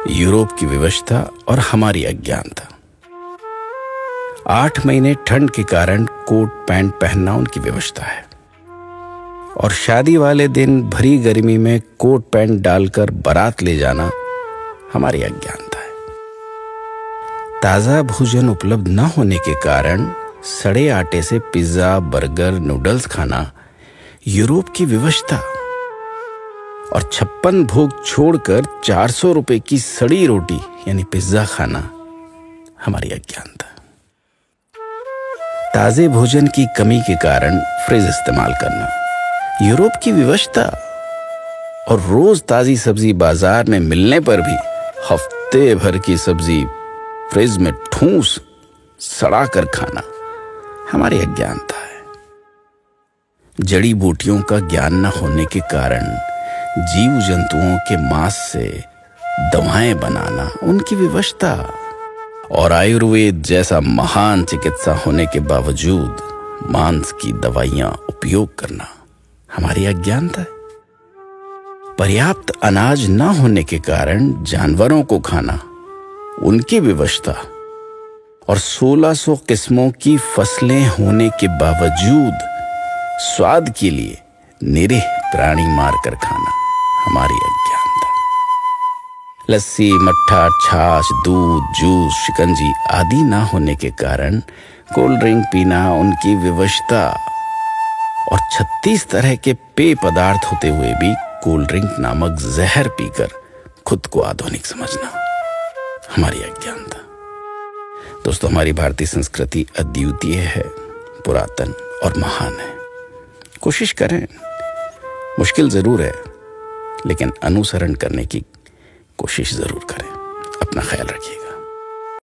Europe की विवशता और हमारी अज्ञानता। 8 महीने ठंड के कारण कोट पैंट पहनना उनकी विवशता है, और शादी वाले दिन भरी गर्मी में कोट पैंट डालकर बारात ले जाना हमारी अज्ञानता है। ताजा भोजन उपलब्ध न होने के कारण सड़े आटे से पिज्जा, बर्गर, नूडल्स खाना यूरोप की विवशता, और 56 भोग छोड़कर 400 रुपए की सड़ी रोटी यानी पिज्जा खाना हमारी अज्ञानता। ताजे भोजन की कमी के कारण फ्रिज इस्तेमाल करना यूरोप की विवशता, और रोज ताजी सब्जी बाजार में मिलने पर भी हफ्ते भर की सब्जी फ्रिज में ठूंस सड़ा कर खाना हमारी अज्ञानता है। जड़ी बूटियों का ज्ञान न होने के कारण जीव जंतुओं के मांस से दवाएं बनाना उनकी विवशता, और आयुर्वेद जैसा महान चिकित्सा होने के बावजूद मांस की दवाइयां उपयोग करना हमारी अज्ञानता है। पर्याप्त अनाज न होने के कारण जानवरों को खाना उनकी विवशता, और 1600 किस्मों की फसलें होने के बावजूद स्वाद के लिए निरीह प्राणी मारकर खाना हमारी अज्ञानता। लस्सी, मट्ठा, छाछ, दूध, जूस, शिकंजी आदि ना होने के कारण कोल्ड ड्रिंक पीना उनकी विवशता, और 36 तरह के पेय पदार्थ होते हुए भी कोल्ड ड्रिंक नामक जहर पीकर खुद को आधुनिक समझना हमारी अज्ञानता। दोस्तों, हमारी भारतीय संस्कृति अद्वितीय है, पुरातन और महान है। कोशिश करें, मुश्किल जरूर है, लेकिन अनुसरण करने की कोशिश जरूर करें। अपना ख्याल रखिएगा।